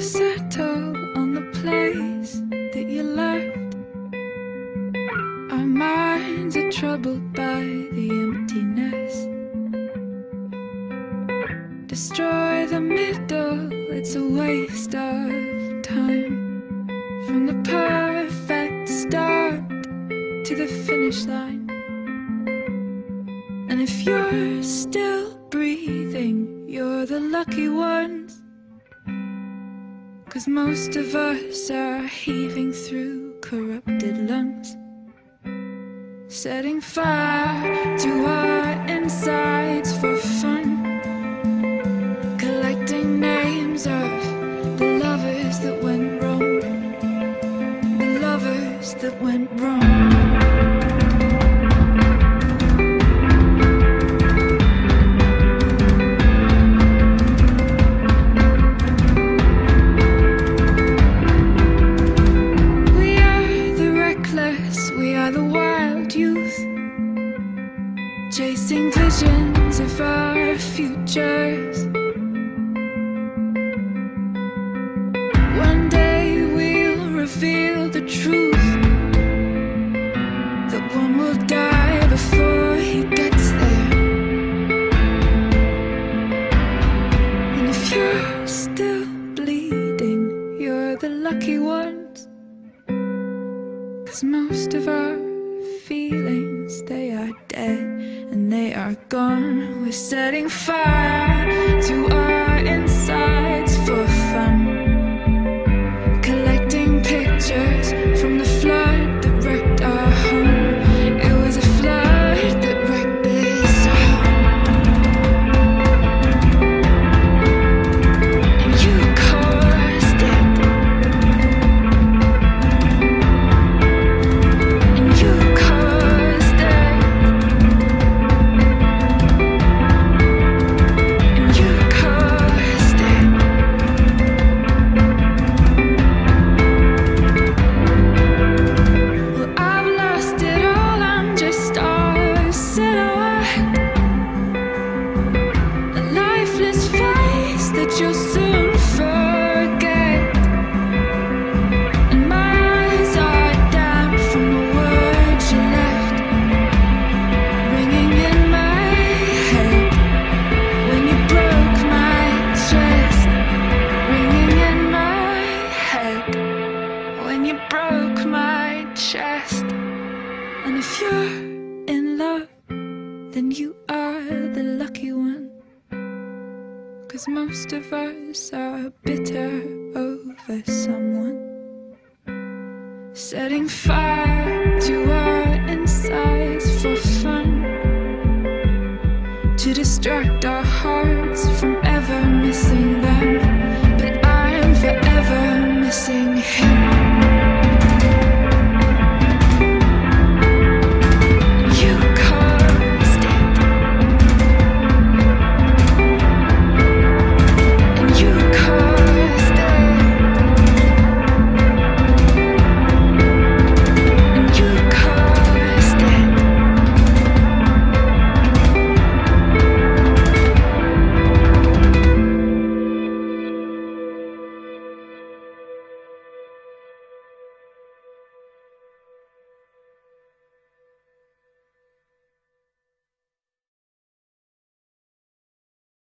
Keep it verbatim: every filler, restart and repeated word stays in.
settle on the place that you left. Our minds are troubled by the emptiness. Destroy the middle, it's a waste of time. From the perfect start to the finish line. And if you're still breathing, you're the lucky ones. 'Cause most of us are heaving through corrupted lungs, setting fire to our insides for fun, collecting names of the lovers that went wrong, the lovers that went wrong. Chasing visions of our futures. One day we'll reveal the truth, that one will die before he gets there. And if you're still bleeding, you're the lucky ones. 'Cause most of our feelings, they are dead and they are gone. We're setting fire to our insides for fun, collecting pictures from the flood that wrecked our home. It was a flood that wrecked this home. And you caused it. And you caused it. And you caused it. Well, I've lost it all, I'm just a silhouette, a lifeless face that you'll soon forget. And my eyes are damp from the words you left, ringing in my head when you broke my chest, ringing in my head when you broke my chest. And if you're in love, then you are the lucky one. 'Cause most of us are bitter over someone, setting fire to our insides for fun, to distract